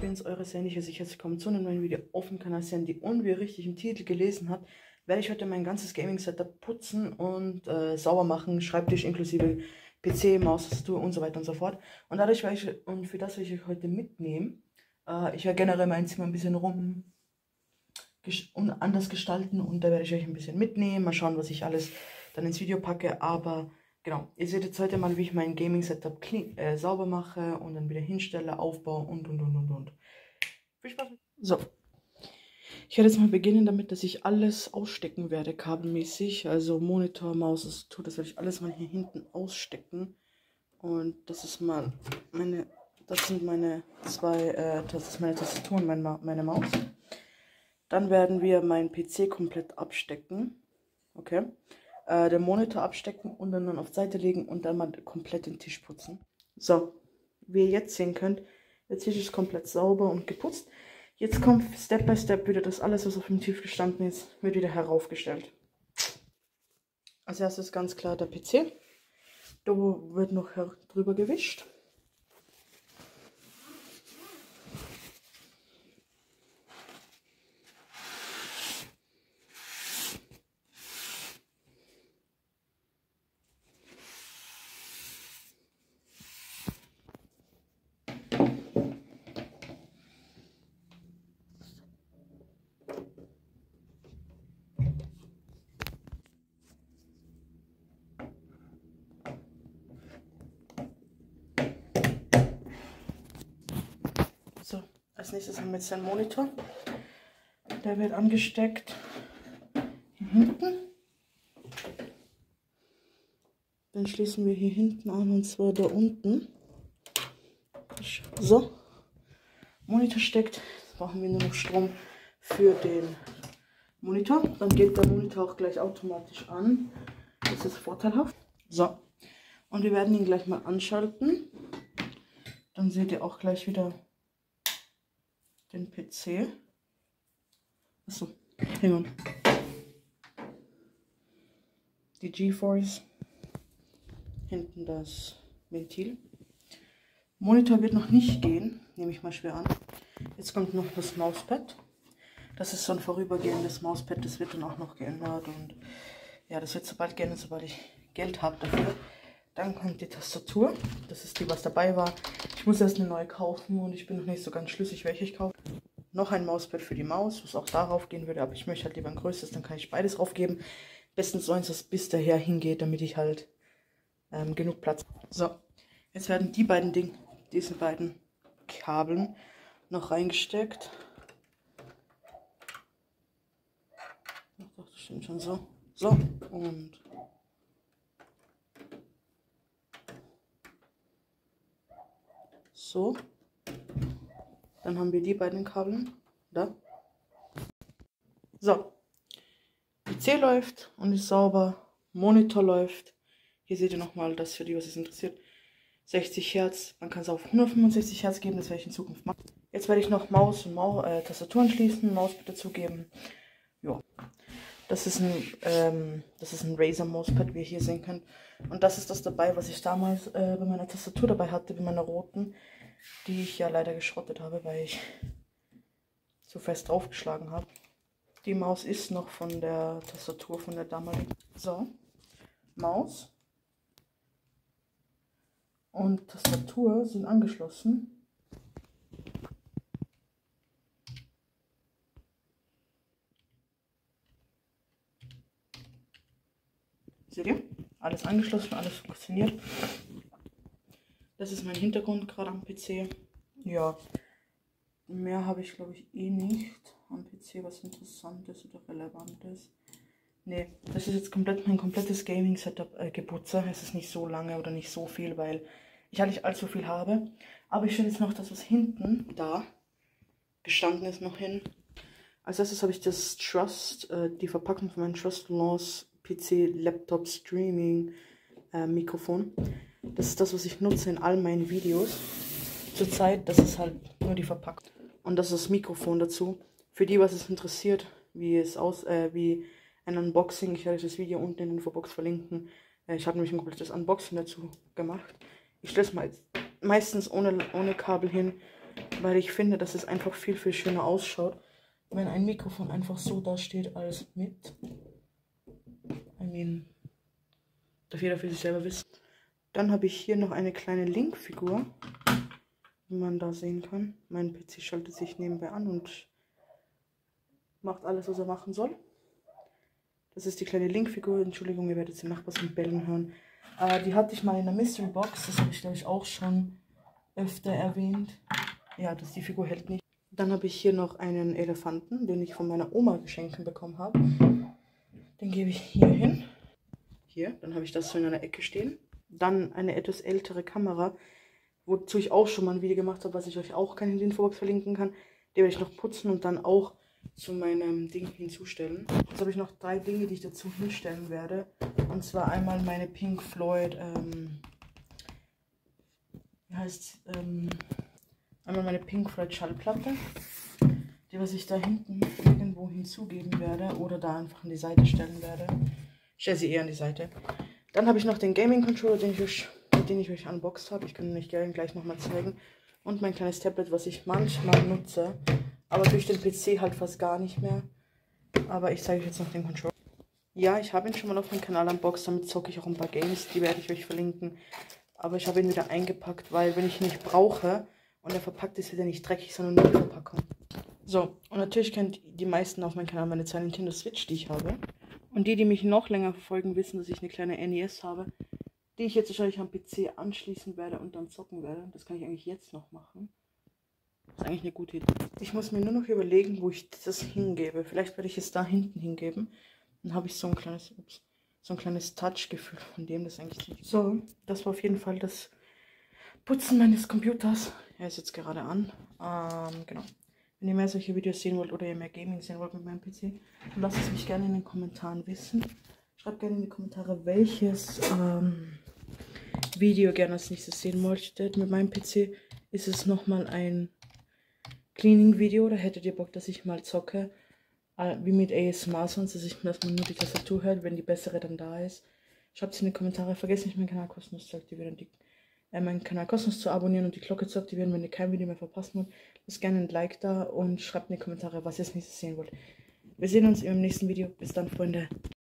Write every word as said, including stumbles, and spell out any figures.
übrigens eure Sandy, herzlich willkommen zu einem neuen Video auf dem Kanal Sandy. Und wie ihr richtig im Titel gelesen habt, werde ich heute mein ganzes Gaming-Setup putzen und äh, sauber machen, Schreibtisch inklusive P C, Maus, Tastatur und so weiter und so fort. Und dadurch werde ich, und für das werde ich euch heute mitnehmen. Äh, ich werde generell mein Zimmer ein bisschen rum und anders gestalten und da werde ich euch ein bisschen mitnehmen, mal schauen, was ich alles dann ins Video packe, aber genau, ihr seht jetzt heute mal, wie ich mein Gaming-Setup äh, sauber mache und dann wieder hinstelle, aufbaue und und und und und. Viel Spaß! So, ich werde jetzt mal beginnen damit, dass ich alles ausstecken werde, kabelmäßig, also Monitor, Maus, das tut, das werde ich alles mal hier hinten ausstecken und das ist mal meine, das sind meine zwei, äh, das ist meine Tastatur und meine, meine Maus. Dann werden wir meinen P C komplett abstecken, okay, äh, den Monitor abstecken und dann, dann auf Seite legen und dann mal komplett den Tisch putzen. So, wie ihr jetzt sehen könnt, der Tisch ist komplett sauber und geputzt. Jetzt kommt Step by Step wieder das alles, was auf dem Tisch gestanden ist, wird wieder heraufgestellt. Als erstes ganz klar der P C, da wird noch drüber gewischt. So, als nächstes haben wir jetzt den Monitor. Der wird angesteckt hier hinten. Dann schließen wir hier hinten an und zwar da unten. So, Monitor steckt. Jetzt brauchen wir nur noch Strom für den Monitor. Dann geht der Monitor auch gleich automatisch an. Das ist vorteilhaft. So, und wir werden ihn gleich mal anschalten. Dann seht ihr auch gleich wieder den P C. Achso, hang on. Die GeForce. Hinten das Ventil. Monitor wird noch nicht gehen, nehme ich mal schwer an. Jetzt kommt noch das Mauspad. Das ist so ein vorübergehendes Mauspad, das wird dann auch noch geändert. Und ja, das wird sobald geändert, sobald ich Geld habe dafür. Dann kommt die Tastatur. Das ist die, was dabei war. Ich muss erst eine neue kaufen und ich bin noch nicht so ganz schlüssig, welche ich kaufe. Noch ein Mauspad für die Maus, was auch darauf gehen würde, aber ich möchte halt lieber ein größeres, dann kann ich beides draufgeben. Bestens so eins, das bis daher hingeht, damit ich halt ähm, genug Platz habe. So, jetzt werden die beiden Dinge, diese beiden Kabeln noch reingesteckt. Ach doch, das stimmt schon so. So, und so. Dann haben wir die beiden Kabel da. So, P C läuft und ist sauber, Monitor läuft. Hier seht ihr nochmal, das für die, was es interessiert, sechzig Hertz. Man kann es auf hundertfünfundsechzig Hertz geben, das werde ich in Zukunft machen. Jetzt werde ich noch Maus und Maus, äh, Tastatur anschließen, Mauspad dazugeben. Ja, das ist ein, ähm, das ist ein Razer Mauspad, wie ihr hier sehen könnt. Und das ist das dabei, was ich damals äh, bei meiner Tastatur dabei hatte, bei meiner roten, die ich ja leider geschrottet habe, weil ich zu fest draufgeschlagen habe. Die Maus ist noch von der Tastatur, von der damaligen. So, Maus und Tastatur sind angeschlossen. Seht ihr? Alles angeschlossen, alles funktioniert. Das ist mein Hintergrund gerade am P C. Ja, mehr habe ich glaube ich eh nicht am P C, was Interessantes oder Relevantes. Ne, das ist jetzt komplett mein komplettes Gaming-Setup äh, geputzt. Es ist nicht so lange oder nicht so viel, weil ich halt nicht allzu viel habe. Aber ich stelle jetzt noch das, was hinten da gestanden ist, noch hin. Als erstes habe ich das Trust, äh, die Verpackung von meinem Trust Laws P C Laptop Streaming äh, Mikrofon. Das ist das, was ich nutze in all meinen Videos. Zurzeit, das ist halt nur die Verpackung. Und das ist das Mikrofon dazu. Für die, was es interessiert, wie es aus, äh, wie ein Unboxing. Ich werde das Video unten in der Infobox verlinken. Äh, ich habe nämlich ein komplettes Unboxing dazu gemacht. Ich stelle es mal meistens ohne, ohne Kabel hin. weil ich finde, dass es einfach viel, viel schöner ausschaut, wenn ein Mikrofon einfach so da steht als mit. I mean, darf jeder für sich selber wissen. Dann habe ich hier noch eine kleine Link-Figur, wie man da sehen kann. Mein P C schaltet sich nebenbei an und macht alles, was er machen soll. Das ist die kleine Link-Figur. Entschuldigung, ihr werdet den Nachbars mit Bellen hören. Äh, die hatte ich mal in der Mystery Box. Das habe ich, glaube ich, auch schon öfter erwähnt. Ja, dass die Figur hält nicht. Dann habe ich hier noch einen Elefanten, den ich von meiner Oma geschenkt bekommen habe. Den gebe ich hier hin. Hier, dann habe ich das so in einer Ecke stehen. Dann eine etwas ältere Kamera, wozu ich auch schon mal ein Video gemacht habe, was ich euch auch gerne in der Infobox verlinken kann. Die werde ich noch putzen und dann auch zu meinem Ding hinzustellen. Jetzt habe ich noch drei Dinge, die ich dazu hinstellen werde. Und zwar einmal meine Pink Floyd, ähm, wie heißt ähm, einmal meine Pink Floyd Schallplatte, die was ich da hinten irgendwo hinzugeben werde oder da einfach an die Seite stellen werde. Ich stelle sie eher an die Seite. Dann habe ich noch den Gaming Controller, den ich euch, den ich euch unboxed habe. Ich kann ihn euch gerne gleich nochmal zeigen. Und mein kleines Tablet, was ich manchmal nutze. Aber durch den P C halt fast gar nicht mehr. Aber ich zeige euch jetzt noch den Controller. Ja, ich habe ihn schon mal auf meinem Kanal unboxed. Damit zocke ich auch ein paar Games. Die werde ich euch verlinken. Aber ich habe ihn wieder eingepackt, weil wenn ich ihn nicht brauche und er verpackt ist, wird er nicht dreckig, sondern nur die Verpackung. So, und natürlich kennt die meisten auf meinem Kanal meine zwei Nintendo Switch, die ich habe. Und die, die mich noch länger verfolgen, wissen, dass ich eine kleine N E S habe, die ich jetzt wahrscheinlich am P C anschließen werde und dann zocken werde. Das kann ich eigentlich jetzt noch machen. Das ist eigentlich eine gute Idee. Ich muss mir nur noch überlegen, wo ich das hingebe. Vielleicht werde ich es da hinten hingeben. Dann habe ich so ein kleines, ups, so ein kleines Touch-Gefühl von dem, das eigentlich nicht. So, das war auf jeden Fall das Putzen meines Computers. Er ist jetzt gerade an. Ähm, genau. Wenn ihr mehr solche Videos sehen wollt oder ihr mehr Gaming sehen wollt mit meinem P C, dann lasst es mich gerne in den Kommentaren wissen. Schreibt gerne in die Kommentare, welches ähm, Video gerne als nächstes sehen möchtet mit meinem P C. Ist es nochmal ein Cleaning-Video oder hättet ihr Bock, dass ich mal zocke? Äh, wie mit A S M R sonst, dass, ich, dass man nur die Tastatur hört, wenn die bessere dann da ist. Schreibt es in die Kommentare. Vergesst nicht, meinen Kanal kostenlos zu aktivieren und die, äh, meinen Kanal kostenlos zu abonnieren und die Glocke zu aktivieren, wenn ihr kein Video mehr verpassen wollt. Lasst gerne ein Like da und schreibt in die Kommentare, was ihr als nächstes sehen wollt. Wir sehen uns im nächsten Video. Bis dann, Freunde.